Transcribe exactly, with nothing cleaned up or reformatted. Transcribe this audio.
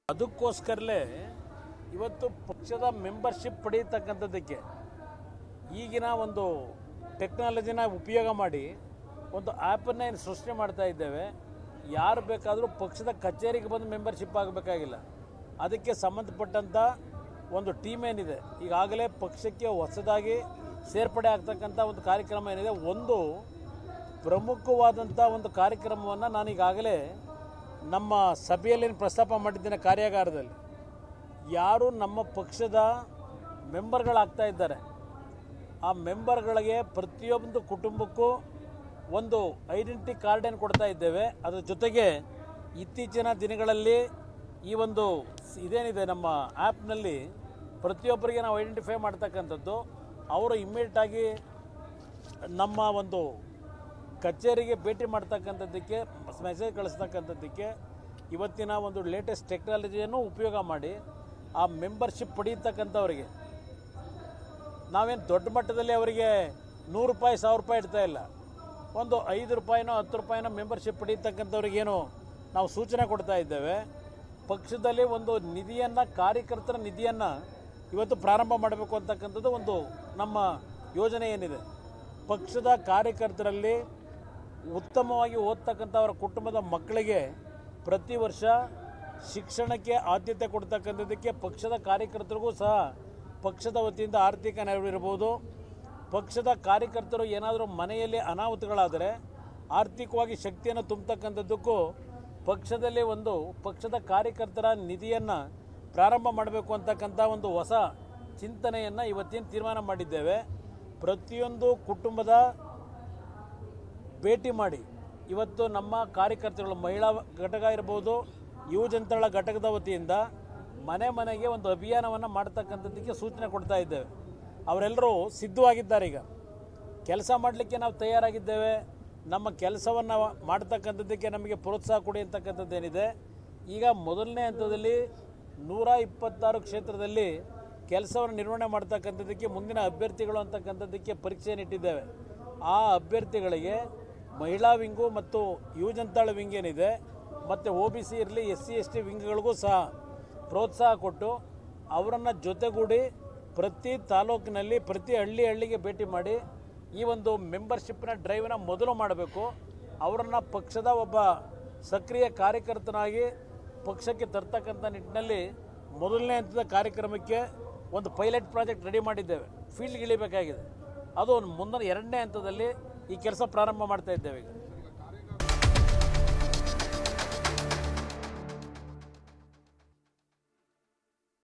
ಅದಕ್ಕೋಸ್ಕರಲೇ ಇವತ್ತು ಪಕ್ಷದ ಮೆಂಬರ್ಶಿಪ್ ಪಡೆಯತಕ್ಕಂಥದ್ದಕ್ಕೆ ಈಗಿನ ಒಂದು ಟೆಕ್ನಾಲಜಿನ ಉಪಯೋಗ ಮಾಡಿ ಒಂದು ಆ್ಯಪನ್ನು ಏನು ಸೃಷ್ಟಿ ಮಾಡ್ತಾ ಇದ್ದೇವೆ. ಯಾರು ಬೇಕಾದರೂ ಪಕ್ಷದ ಕಚೇರಿಗೆ ಬಂದು ಮೆಂಬರ್ಶಿಪ್ ಆಗಬೇಕಾಗಿಲ್ಲ. ಅದಕ್ಕೆ ಸಂಬಂಧಪಟ್ಟಂಥ ಒಂದು ಟೀಮ್ ಏನಿದೆ, ಈಗಾಗಲೇ ಪಕ್ಷಕ್ಕೆ ಹೊಸದಾಗಿ ಸೇರ್ಪಡೆ ಆಗ್ತಕ್ಕಂಥ ಒಂದು ಕಾರ್ಯಕ್ರಮ ಏನಿದೆ, ಒಂದು ಪ್ರಮುಖವಾದಂಥ ಒಂದು ಕಾರ್ಯಕ್ರಮವನ್ನು ನಾನು ಈಗಾಗಲೇ ನಮ್ಮ ಸಭೆಯಲ್ಲಿ ಪ್ರಸ್ತಾಪ ಮಾಡಿದ್ದೇನೆ. ಕಾರ್ಯಾಗಾರದಲ್ಲಿ ಯಾರು ನಮ್ಮ ಪಕ್ಷದ ಮೆಂಬರ್ಗಳಾಗ್ತಾ ಇದ್ದಾರೆ, ಆ ಮೆಂಬರ್ಗಳಿಗೆ ಪ್ರತಿಯೊಂದು ಕುಟುಂಬಕ್ಕೂ ಒಂದು ಐಡೆಂಟಿಟಿ ಕಾರ್ಡನ್ನು ಕೊಡ್ತಾ ಇದ್ದೇವೆ. ಅದರ ಜೊತೆಗೆ ಇತ್ತೀಚಿನ ದಿನಗಳಲ್ಲಿ ಈ ಒಂದು ಇದೇನಿದೆ ನಮ್ಮ ಆ್ಯಪ್ನಲ್ಲಿ ಪ್ರತಿಯೊಬ್ಬರಿಗೆ ನಾವು ಐಡೆಂಟಿಫೈ ಮಾಡ್ತಕ್ಕಂಥದ್ದು, ಅವರು ಇಮ್ಮಿಡಿಯೇಟಾಗಿ ನಮ್ಮ ಒಂದು ಕಚೇರಿಗೆ ಭೇಟಿ ಮಾಡ್ತಕ್ಕಂಥದ್ದಕ್ಕೆ ಮೆಸೇಜ್ ಕಳಿಸ್ತಕ್ಕಂಥದ್ದಕ್ಕೆ ಇವತ್ತಿನ ಒಂದು ಲೇಟೆಸ್ಟ್ ಟೆಕ್ನಾಲಜಿಯನ್ನು ಉಪಯೋಗ ಮಾಡಿ ಆ ಮೆಂಬರ್ಶಿಪ್ ಪಡೆಯತಕ್ಕಂಥವ್ರಿಗೆ ನಾವೇನು ದೊಡ್ಡ ಮಟ್ಟದಲ್ಲಿ ಅವರಿಗೆ ನೂರು ರೂಪಾಯಿ ಸಾವಿರ ರೂಪಾಯಿ ಇಡ್ತಾ ಇಲ್ಲ, ಒಂದು ಐದು ರೂಪಾಯಿನೋ ಹತ್ತು ರೂಪಾಯಿನೋ ಮೆಂಬರ್ಶಿಪ್ ಪಡೆಯತಕ್ಕಂಥವ್ರಿಗೇನು ನಾವು ಸೂಚನೆ ಕೊಡ್ತಾ ಇದ್ದೇವೆ. ಪಕ್ಷದಲ್ಲಿ ಒಂದು ನಿಧಿಯನ್ನು, ಕಾರ್ಯಕರ್ತರ ನಿಧಿಯನ್ನು ಇವತ್ತು ಪ್ರಾರಂಭ ಮಾಡಬೇಕು ಅಂತಕ್ಕಂಥದ್ದು ಒಂದು ನಮ್ಮ ಯೋಜನೆ ಏನಿದೆ. ಪಕ್ಷದ ಕಾರ್ಯಕರ್ತರಲ್ಲಿ ಉತ್ತಮವಾಗಿ ಓದ್ತಕ್ಕಂಥವರ ಕುಟುಂಬದ ಮಕ್ಕಳಿಗೆ ಪ್ರತಿ ವರ್ಷ ಶಿಕ್ಷಣಕ್ಕೆ ಆದ್ಯತೆ ಕೊಡ್ತಕ್ಕಂಥದ್ದಕ್ಕೆ ಪಕ್ಷದ ಕಾರ್ಯಕರ್ತರಿಗೂ ಸಹ ಪಕ್ಷದ ವತಿಯಿಂದ ಆರ್ಥಿಕ ನೆರವು ಇರ್ಬೋದು. ಪಕ್ಷದ ಕಾರ್ಯಕರ್ತರು ಏನಾದರೂ ಮನೆಯಲ್ಲಿ ಅನಾಹುತಗಳಾದರೆ ಆರ್ಥಿಕವಾಗಿ ಶಕ್ತಿಯನ್ನು ತುಂಬತಕ್ಕಂಥದ್ದಕ್ಕೂ ಪಕ್ಷದಲ್ಲಿ ಒಂದು ಪಕ್ಷದ ಕಾರ್ಯಕರ್ತರ ನಿಧಿಯನ್ನು ಪ್ರಾರಂಭ ಮಾಡಬೇಕು ಅಂತಕ್ಕಂಥ ಒಂದು ಹೊಸ ಚಿಂತನೆಯನ್ನು ಇವತ್ತಿನ ತೀರ್ಮಾನ ಮಾಡಿದ್ದೇವೆ. ಪ್ರತಿಯೊಂದು ಕುಟುಂಬದ ಭೇಟಿ ಮಾಡಿ ಇವತ್ತು ನಮ್ಮ ಕಾರ್ಯಕರ್ತರುಗಳು, ಮಹಿಳಾ ಘಟಕ ಇರ್ಬೋದು, ಯುವ ಜನತಾಳ ಘಟಕದ ವತಿಯಿಂದ ಮನೆ ಮನೆಗೆ ಒಂದು ಅಭಿಯಾನವನ್ನು ಮಾಡ್ತಕ್ಕಂಥದ್ದಕ್ಕೆ ಸೂಚನೆ ಕೊಡ್ತಾ ಇದ್ದೇವೆ. ಅವರೆಲ್ಲರೂ ಸಿದ್ಧವಾಗಿದ್ದಾರೆ. ಈಗ ಕೆಲಸ ಮಾಡಲಿಕ್ಕೆ ನಾವು ತಯಾರಾಗಿದ್ದೇವೆ. ನಮ್ಮ ಕೆಲಸವನ್ನು ಮಾಡ್ತಕ್ಕಂಥದ್ದಕ್ಕೆ ನಮಗೆ ಪ್ರೋತ್ಸಾಹ ಕೊಡಿ ಅಂತಕ್ಕಂಥದ್ದೇನಿದೆ. ಈಗ ಮೊದಲನೇ ಹಂತದಲ್ಲಿ ನೂರ ಇಪ್ಪತ್ತಾರು ಕ್ಷೇತ್ರದಲ್ಲಿ ಕೆಲಸವನ್ನು ನಿರ್ವಹಣೆ ಮಾಡ್ತಕ್ಕಂಥದ್ದಕ್ಕೆ ಮುಂದಿನ ಅಭ್ಯರ್ಥಿಗಳು ಅಂತಕ್ಕಂಥದ್ದಕ್ಕೆ ಪರೀಕ್ಷೆಯನ್ನು ಇಟ್ಟಿದ್ದೇವೆ. ಆ ಅಭ್ಯರ್ಥಿಗಳಿಗೆ ಮಹಿಳಾ ವಿಂಗು ಮತ್ತು ಯುವ ಜನತಾಳ ವಿಂಗ್ ಏನಿದೆ, ಮತ್ತು ಒ ಬಿ ಸಿ ಇರಲಿ, ಎಸ್ ಸಿ ಎಸ್ ಟಿ ವಿಂಗ್ಗಳಿಗೂ ಸಹ ಪ್ರೋತ್ಸಾಹ ಕೊಟ್ಟು ಅವರನ್ನು ಜೊತೆಗೂಡಿ ಪ್ರತಿ ತಾಲೂಕಿನಲ್ಲಿ ಪ್ರತಿ ಹಳ್ಳಿ ಹಳ್ಳಿಗೆ ಭೇಟಿ ಮಾಡಿ ಈ ಒಂದು ಮೆಂಬರ್ಶಿಪ್ನ ಡ್ರೈವ್ನ ಮೊದಲು ಮಾಡಬೇಕು. ಅವರನ್ನು ಪಕ್ಷದ ಒಬ್ಬ ಸಕ್ರಿಯ ಕಾರ್ಯಕರ್ತನಾಗಿ ಪಕ್ಷಕ್ಕೆ ತರ್ತಕ್ಕಂಥ ನಿಟ್ಟಿನಲ್ಲಿ ಮೊದಲನೇ ಹಂತದ ಕಾರ್ಯಕ್ರಮಕ್ಕೆ ಒಂದು ಪೈಲಟ್ ಪ್ರಾಜೆಕ್ಟ್ ರೆಡಿ ಮಾಡಿದ್ದೇವೆ. ಫೀಲ್ಡ್ಗೆ ಇಳಿಬೇಕಾಗಿದೆ. ಅದು ಮುಂದಿನ ಎರಡನೇ ಹಂತದಲ್ಲಿ ಈ ಕೆಲಸ ಪ್ರಾರಂಭ ಮಾಡ್ತಾ ಇದ್ದೇವೆ. ಈಗ